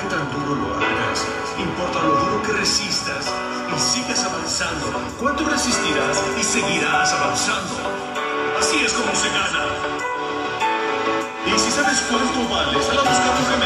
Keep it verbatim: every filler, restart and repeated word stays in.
tan duro lo hagas, importa lo duro que resistas y sigas avanzando. Cuánto resistirás y seguirás avanzando. Así es como se gana. Y si sabes cuánto vales, a la busca